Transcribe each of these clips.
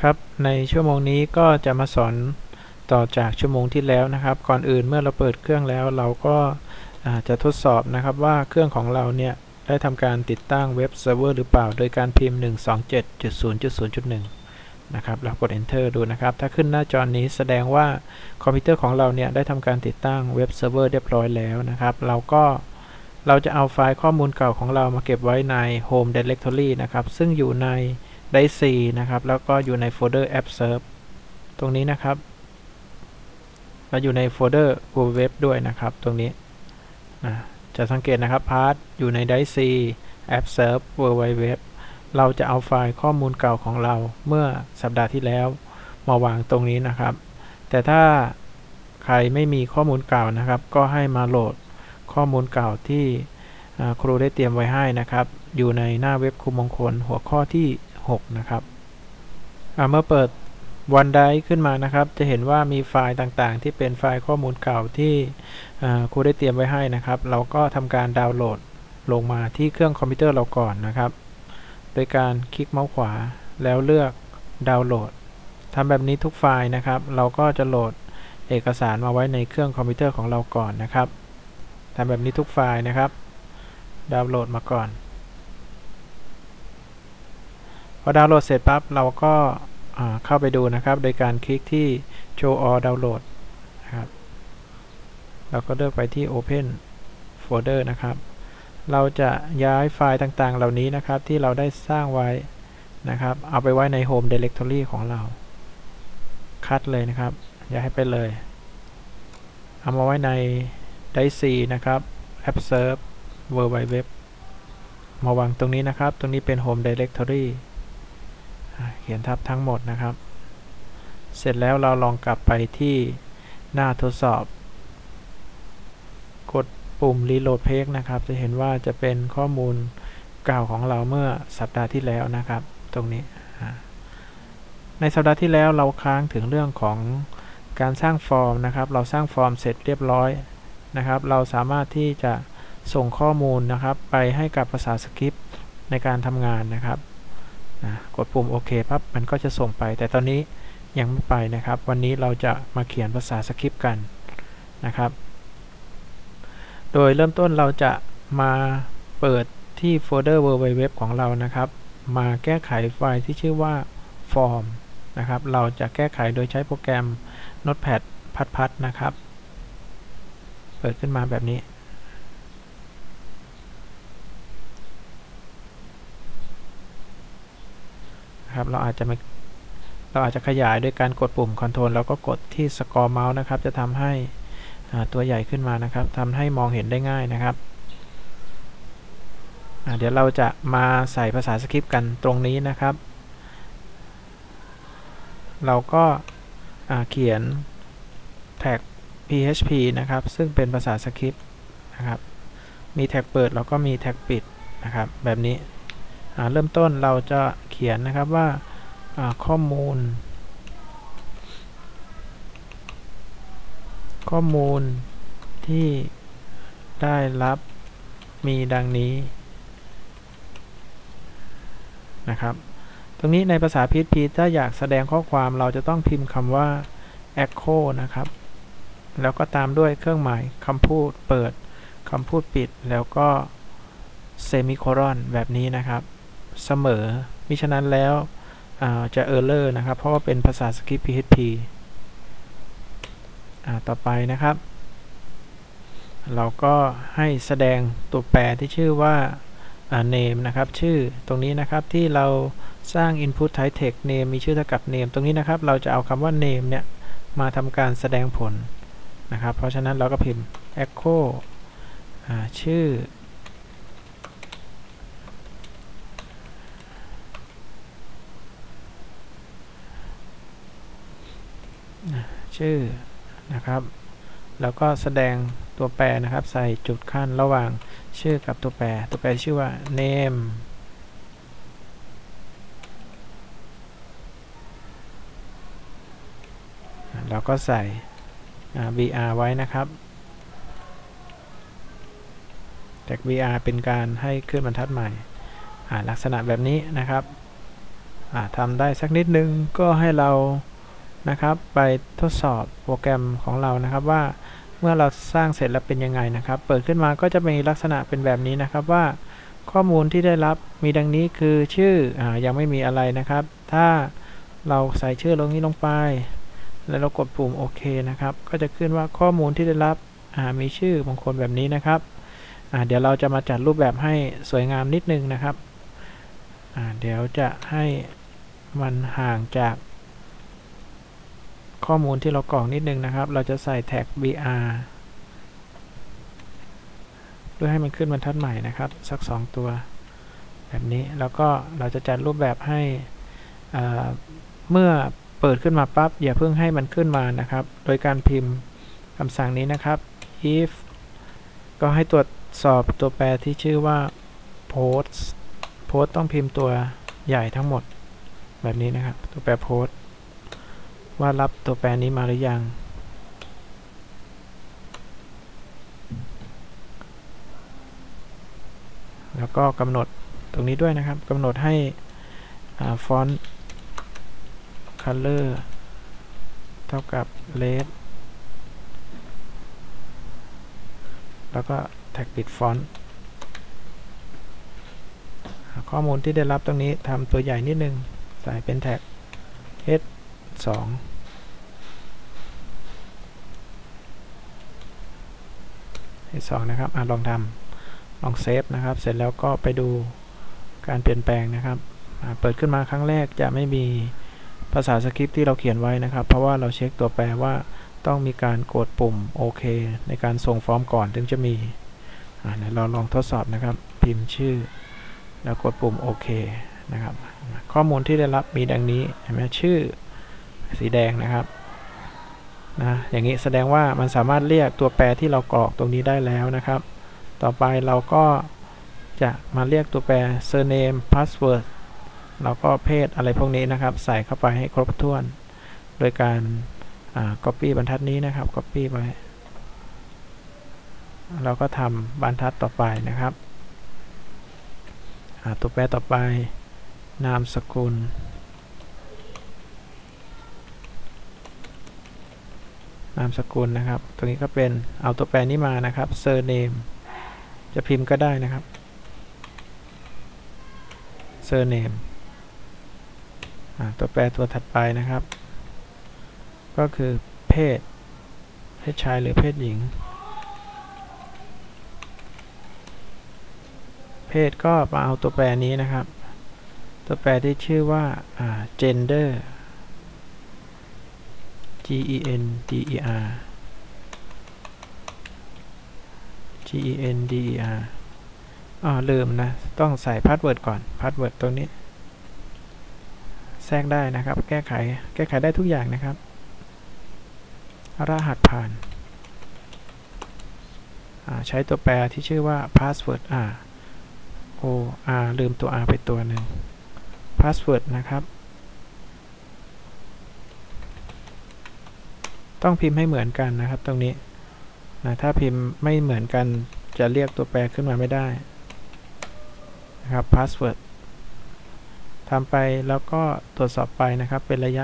ครับในชั่วโมงนี้ก็จะมาสอนต่อจากชั่วโมงที่แล้วนะครับก่อนอื่นเมื่อเราเปิดเครื่องแล้วเราก็จะทดสอบนะครับว่าเครื่องของเราเนี่ยได้ทำการติดตั้งเว็บเซิร์ฟเวอร์หรือเปล่าโดยการพิมพ์ 127.0.0.1 นะครับแล้วกด Enter ดูนะครับถ้าขึ้นหน้าจอนี้แสดงว่าคอมพิวเตอร์ของเราเนี่ยได้ทำการติดตั้งเว็บเซิร์ฟเวอร์เรียบร้อยแล้วนะครับเราจะเอาไฟล์ข้อมูลเก่าของเรามาเก็บไว้ใน Home Directory นะครับซึ่งอยู่ในDrive C นะครับแล้วก็อยู่ในโฟลเดอร์ App Serve ตรงนี้นะครับและอยู่ในโฟลเดอร์ Google Web ด้วยนะครับตรงนี้จะสังเกตนะครับ Path อยู่ใน Drive C App Serve World Wide Web เราจะเอาไฟล์ข้อมูลเก่าของเราเมื่อสัปดาห์ที่แล้วมาวางตรงนี้นะครับแต่ถ้าใครไม่มีข้อมูลเก่านะครับก็ให้มาโหลดข้อมูลเก่าที่ครูได้เตรียมไว้ให้นะครับอยู่ในหน้าเว็บครูมงคลหัวข้อที่6นะครับเมื่อเปิด OneDrive ขึ้นมานะครับจะเห็นว่ามีไฟล์ต่างๆที่เป็นไฟล์ข้อมูลเก่าที่ครูได้เตรียมไว้ให้นะครับเราก็ทำการดาวน์โหลดลงมาที่เครื่องคอมพิวเตอร์เราก่อนนะครับโดยการคลิกเมาส์ขวาแล้วเลือกดาวน์โหลดทำแบบนี้ทุกไฟล์นะครับเราก็จะโหลดเอกสารมาไว้ในเครื่องคอมพิวเตอร์ของเราก่อนนะครับทำแบบนี้ทุกไฟล์นะครับดาวน์โหลดมาก่อนพอดาวน์โหลดเสร็จปั๊บเราก็เข้าไปดูนะครับโดยการคลิกที่ Show All Download นะครับเราก็เลือกไปที่ Open Folder นะครับเราจะย้ายไฟล์ต่างๆเหล่านี้นะครับที่เราได้สร้างไว้นะครับเอาไปไว้ใน Home Directory ของเราคัดเลยนะครับย้ายไปเลยเอามาไว้ใน Drive C นะครับ App Serve World Wide Web มาวางตรงนี้นะครับตรงนี้เป็น Home Directory เขียนทับทั้งหมดนะครับเสร็จแล้วเราลองกลับไปที่หน้าทดสอบกดปุ่ม Reload Page นะครับจะเห็นว่าจะเป็นข้อมูลเก่าของเราเมื่อสัปดาห์ที่แล้วนะครับตรงนี้ในสัปดาห์ที่แล้วเราค้างถึงเรื่องของการสร้างฟอร์มนะครับเราสร้างฟอร์มเสร็จเรียบร้อยนะครับเราสามารถที่จะส่งข้อมูลนะครับไปให้กับภาษาสคริปต์ในการทำงานนะครับกดปุ่มโอเคปั๊บมันก็จะส่งไปแต่ตอนนี้ยังไม่ไปนะครับวันนี้เราจะมาเขียนภาษาสคริปต์กันนะครับโดยเริ่มต้นเราจะมาเปิดที่โฟลเดอร์ World Wide Web ของเรานะครับมาแก้ไขไฟล์ที่ชื่อว่า Form นะครับเราจะแก้ไขโดยใช้โปรแกรม Notepad++ นะครับเปิดขึ้นมาแบบนี้ครับเราอาจจะขยายด้วยการกดปุ่ม Ctrl แล้วก็กดที่สกอร์เมาส์นะครับจะทำให้ตัวใหญ่ขึ้นมานะครับทำให้มองเห็นได้ง่ายนะครับเดี๋ยวเราจะมาใส่ภาษาสคริปต์กันตรงนี้นะครับเราก็เขียนแท็ก PHP นะครับซึ่งเป็นภาษาสคริปต์นะครับมีแท็กเปิดแล้วก็มีแท็กปิดนะครับแบบนี้เริ่มต้นเราจะเขียนนะครับว่าข้อมูลที่ได้รับมีดังนี้นะครับตรงนี้ในภาษา PHP ถ้าอยากแสดงข้อความเราจะต้องพิมพ์คำว่า echo นะครับแล้วก็ตามด้วยเครื่องหมายคำพูดเปิดคำพูดปิดแล้วก็เซมิโคลอนแบบนี้นะครับเสมอมิฉะนั้นแล้วจะ error นะครับเพราะว่าเป็นภาษาสคริปต์ PHP ต่อไปนะครับเราก็ให้แสดงตัวแปรที่ชื่อว่าname นะครับชื่อตรงนี้นะครับที่เราสร้าง input type text name มีชื่อเท่ากับ name ตรงนี้นะครับเราจะเอาคำว่า name เนี่ยมาทำการแสดงผลนะครับเพราะฉะนั้นเราก็พิมพ์ echo ชื่อนะครับแล้วก็แสดงตัวแปรนะครับใส่จุดขั้นระหว่างชื่อกับตัวแปรชื่อว่า name แล้วก็ใส่ br ไว้นะครับแท็ก br เป็นการให้ขึ้นบรรทัดใหม่ลักษณะแบบนี้นะครับทำได้สักนิดนึงก็ให้เรานะครับไปทดสอบโปรแกรมของเรานะครับว่าเมื่อเราสร้างเสร็จแล้วเป็นยังไงนะครับเปิดขึ้นมาก็จะมีลักษณะเป็นแบบนี้นะครับว่าข้อมูลที่ได้รับมีดังนี้คือชื่อยังไม่มีอะไรนะครับถ้าเราใส่ชื่อลงนี้ลงไปแล้วเรากดปุ่มโอเคนะครับก็จะขึ้นว่าข้อมูลที่ได้รับมีชื่อบางคนแบบนี้นะครับเดี๋ยวเราจะมาจัดรูปแบบให้สวยงามนิดนึงนะครับเดี๋ยวจะให้มันห่างจากข้อมูลที่เรากรอกนิดนึงนะครับเราจะใส่แท็ก br เพื่อให้มันขึ้นบรรทัดใหม่นะครับสัก2ตัวแบบนี้แล้วก็เราจะจัดรูปแบบให้เมื่อเปิดขึ้นมาปั๊บอย่าเพิ่งให้มันขึ้นมานะครับโดยการพิมพ์คำสั่งนี้นะครับ if ก็ให้ตรวจสอบตัวแปรที่ชื่อว่า post ต้องพิมพ์ตัวใหญ่ทั้งหมดแบบนี้นะครับตัวแปร post ว่ารับตัวแปรนี้มาหรือยังแล้วก็กำหนดตรงนี้ด้วยนะครับกำหนดให้font color เท่ากับ red แล้วก็แท็กปิดฟอนต์ข้อมูลที่ได้รับตรงนี้ทำตัวใหญ่นิดนึงใส่เป็นแท็ก h2 นะครับลองทำลองเซฟนะครับเสร็จแล้วก็ไปดูการเปลี่ยนแปลงนะครับเปิดขึ้นมาครั้งแรกจะไม่มีภาษาสคริปต์ที่เราเขียนไว้นะครับเพราะว่าเราเช็คตัวแปรว่าต้องมีการกดปุ่มโอเคในการส่งฟอร์มก่อนถึงจะมีเราลองทดสอบนะครับพิมพ์ชื่อแล้วกดปุ่มโอเคนะครับข้อมูลที่ได้รับมีดังนี้เห็นไหมชื่อสีแดงนะครับอย่างนี้แสดงว่ามันสามารถเรียกตัวแปรที่เรากรอกตรงนี้ได้แล้วนะครับต่อไปเราก็จะมาเรียกตัวแปร surname password แล้วก็เพศอะไรพวกนี้นะครับใส่เข้าไปให้ครบถ้วนโดยการcopy บรรทัดนี้นะครับ copy ไปเราก็ทำบรรทัดต่อไปนะครับตัวแปรต่อไปนามสกุลนะครับตรงนี้ก็เป็นเอาตัวแปรนี้มานะครับ surname จะพิมพ์ก็ได้นะครับ surname ตัวแปรตัวถัดไปนะครับก็คือเพศชายหรือเพศหญิงเพศก็มาเอาตัวแปรนี้นะครับตัวแปรที่ชื่อว่าgender gender ลืมนะต้องใส่พาสเวิร์ดก่อนพาสเวิร์ดตรงนี้แทรกได้นะครับแก้ไขได้ทุกอย่างนะครับรหัสผ่านใช้ตัวแปรที่ชื่อว่า passwordลืมตัว r ไปตัวหนึ่ง password นะครับต้องพิมพ์ให้เหมือนกันนะครับตรงนี้ถ้าพิมพ์ไม่เหมือนกันจะเรียกตัวแปรขึ้นมาไม่ได้นะครับ password ทำไปแล้วก็ตรวจสอบไปนะครับเป็นระยะ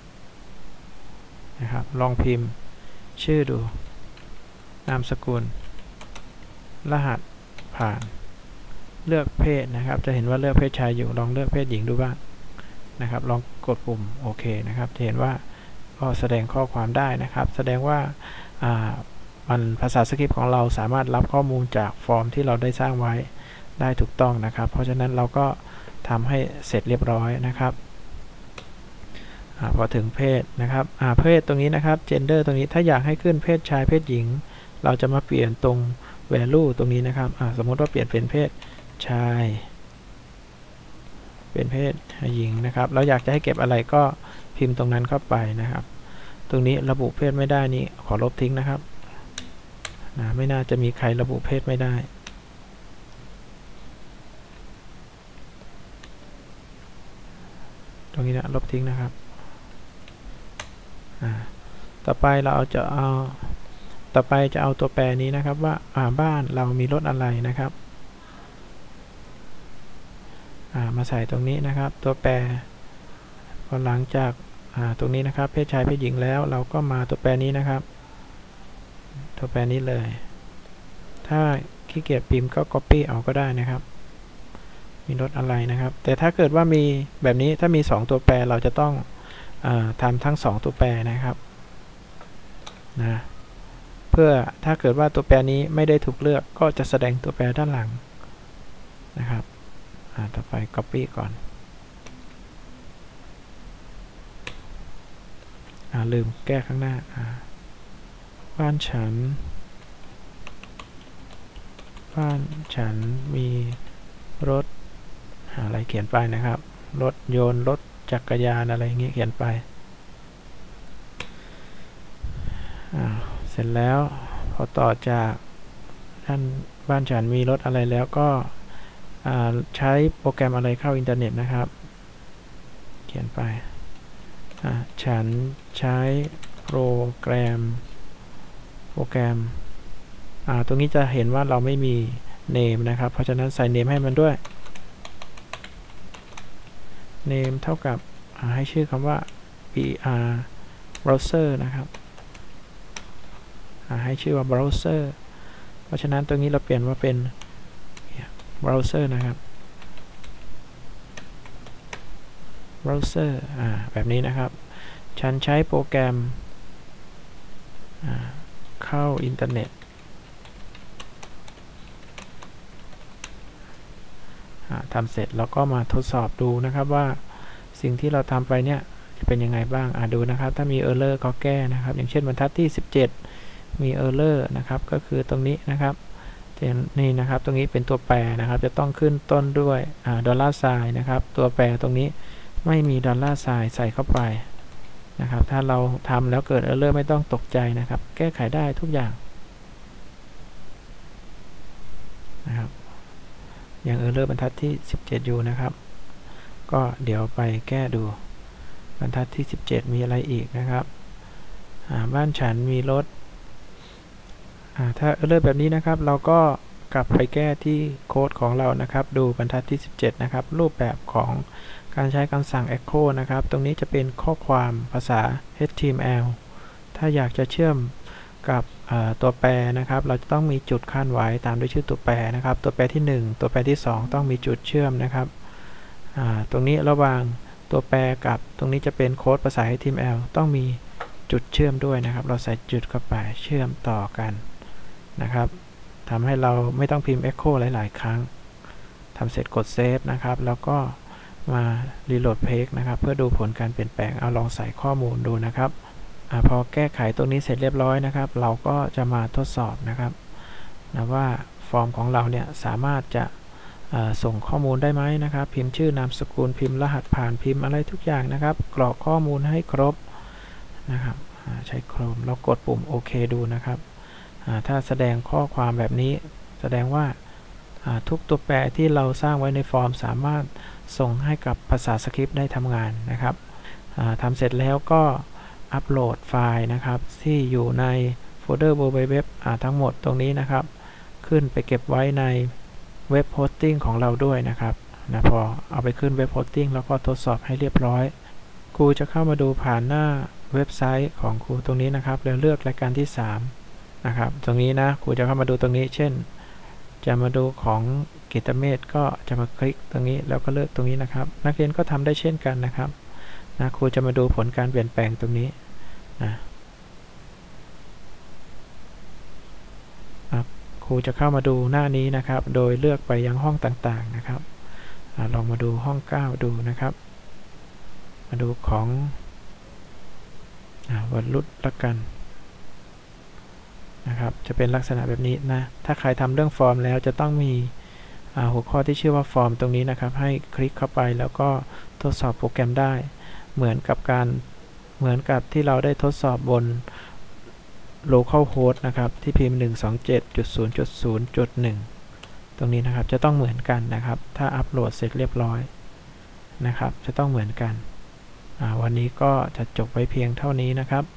นะครับลองพิมพ์ชื่อดูนามสกุลรหัสผ่านเลือกเพศนะครับจะเห็นว่าเลือกเพศชายอยู่ลองเลือกเพศหญิงดูบ้างนะครับลองกดปุ่มโอเคนะครับจะเห็นว่าก็แสดงข้อความได้นะครับแสดงว่ามันภาษาสคริปต์ของเราสามารถรับข้อมูลจากฟอร์มที่เราได้สร้างไว้ได้ถูกต้องนะครับเพราะฉะนั้นเราก็ทำให้เสร็จเรียบร้อยนะครับพอถึงเพศนะครับเพศตรงนี้นะครับ gender ตรงนี้ถ้าอยากให้ขึ้นเพศชายเพศหญิงเราจะมาเปลี่ยนตรง value ตรงนี้นะครับสมมติว่าเปลี่ยนเป็นเพศชายเป็นเพศหญิงนะครับเราอยากจะให้เก็บอะไรก็พิมพ์ตรงนั้นเข้าไปนะครับตรงนี้ระบุเพศไม่ได้นี้ขอลบทิ้งนะครับไม่น่าจะมีใครระบุเพศไม่ได้ตรงนี้นะลบทิ้งนะครับต่อไปเราจะเอาตัวแปรนี้นะครับว่าบ้านเรามีรถอะไรนะครับมาใส่ตรงนี้นะครับตัวแปรอหลังจากตรงนี้นะครับเพศชายเพศหญิงแล้วเราก็มาตัวแปรนี้นะครับตัวแปรนี้เลยถ้าขี้เกียจพิมพ์ก็ copy เอาก็ได้นะครับมีรถอะไรนะครับแต่ถ้าเกิดว่ามีแบบนี้ถ้ามี2ตัวแปรเราจะต้องทำทั้ง2ตัวแปรนะครับนะเพื่อถ้าเกิดว่าตัวแปรนี้ไม่ได้ถูกเลือกก็จะแสดงตัวแปรด้านหลังนะครับต่อไป copy ก่อนลืมแก้ข้างหน้าบ้านฉันมีรถอะไรเขียนไปนะครับรถยนต์รถจักรยานอะไรอย่างนี้เขียนไปเสร็จแล้วพอต่อจากบ้านฉันมีรถอะไรแล้วก็ใช้โปรแกรมอะไรเข้าอินเทอร์เน็ตนะครับเขียนไปฉันใช้โปรแกรมตรงนี้จะเห็นว่าเราไม่มี name นะครับเพราะฉะนั้นใส่ name ให้มันด้วย name เท่ากับให้ชื่อคำว่า browser นะครับให้ชื่อว่า browser เพราะฉะนั้นตรงนี้เราเปลี่ยนว่าเป็น browser นะครับ browser แบบนี้นะครับฉันใช้โปรแกรมเข้าอินเทอร์เน็ตทำเสร็จแล้วก็มาทดสอบดูนะครับว่าสิ่งที่เราทำไปเนี่ยเป็นยังไงบ้างดูนะครับถ้ามี error ก็แก้นะครับอย่างเช่นบรรทัดที่17มี error นะครับก็คือตรงนี้นะครับนี่นะครับตรงนี้เป็นตัวแปรนะครับจะต้องขึ้นต้นด้วย$นะครับตัวแปรตรงนี้ไม่มี$ใส่เข้าไปนะครับถ้าเราทำแล้วเกิด error ไม่ต้องตกใจนะครับแก้ไขได้ทุกอย่างนะครับยัง error บรรทัดที่17อยู่นะครับก็เดี๋ยวไปแก้ดูบรรทัดที่17มีอะไรอีกนะครับบ้านฉันมีรถถ้าerrorแบบนี้นะครับเราก็กลับไปแก้ที่โค้ดของเรานะครับดูบรรทัดที่17นะครับรูปแบบของการใช้คำสั่ง echo นะครับตรงนี้จะเป็นข้อความภาษา HTML ถ้าอยากจะเชื่อมกับตัวแปรนะครับเราจะต้องมีจุดขั้นไว้ตามด้วยชื่อตัวแปรนะครับตัวแปรที่1ตัวแปรที่2ต้องมีจุดเชื่อมนะครับตรงนี้ระหว่างตัวแปรกับตรงนี้จะเป็นโค้ดภาษา HTML ต้องมีจุดเชื่อมด้วยนะครับเราใส่จุดเข้าไปเชื่อมต่อกันนะครับทำให้เราไม่ต้องพิมพ์ echo หลายๆครั้งทำเสร็จกดเซฟนะครับแล้วก็มารีโหลดเพจนะครับเพื่อดูผลการเปลี่ยนแปลงลองใส่ข้อมูลดูนะครับพอแก้ไขตรงนี้เสร็จเรียบร้อยนะครับเราก็จะมาทดสอบนะครับว่าฟอร์มของเราเนี่ยสามารถจะส่งข้อมูลได้ไหมนะครับพิมพ์ชื่อนามสกุลพิมพ์รหัสผ่านพิมพ์อะไรทุกอย่างนะครับกรอกข้อมูลให้ครบนะครับใช้โครมแล้วกดปุ่มโอเคดูนะครับถ้าแสดงข้อความแบบนี้แสดงว่าทุกตัวแปรที่เราสร้างไว้ในฟอร์มสามารถส่งให้กับภาษาสคริปต์ได้ทำงานนะครับทำเสร็จแล้วก็อัปโหลดไฟล์นะครับที่อยู่ในโฟลเดอร์ World Wide Web ทั้งหมดตรงนี้นะครับขึ้นไปเก็บไว้ในเว็บโฮสติ้งของเราด้วยนะครับพอเอาไปขึ้นเว็บโฮสติ้งแล้วก็ทดสอบให้เรียบร้อยครูจะเข้ามาดูผ่านหน้าเว็บไซต์ของครูตรงนี้นะครับแล้วเลือกรายการที่3นะครับตรงนี้นะครูจะเข้ามาดูตรงนี้เช่นจะมาดูของกิตเมธก็จะมาคลิกตรงนี้แล้วก็เลือกตรงนี้นะครับนักเรียนก็ทำได้เช่นกันนะครับครูจะมาดูผลการเปลี่ยนแปลงตรงนี้ครูจะเข้ามาดูหน้านี้นะครับโดยเลือกไปยังห้องต่างๆนะครับลองมาดูห้อง9ดูนะครับมาดูของวันรุดละกันนะครับจะเป็นลักษณะแบบนี้นะถ้าใครทำเรื่องฟอร์มแล้วจะต้องมีหัวข้อที่ชื่อว่าฟอร์มตรงนี้นะครับให้คลิกเข้าไปแล้วก็ทดสอบโปรแกรมได้เหมือนกับที่เราได้ทดสอบบน localhost นะครับที่พิมพ์ 127.0.0.1 ตรงนี้นะครับจะต้องเหมือนกันนะครับถ้าอัปโหลดเสร็จเรียบร้อยนะครับจะต้องเหมือนกันวันนี้ก็จะจบไว้เพียงเท่านี้นะครับ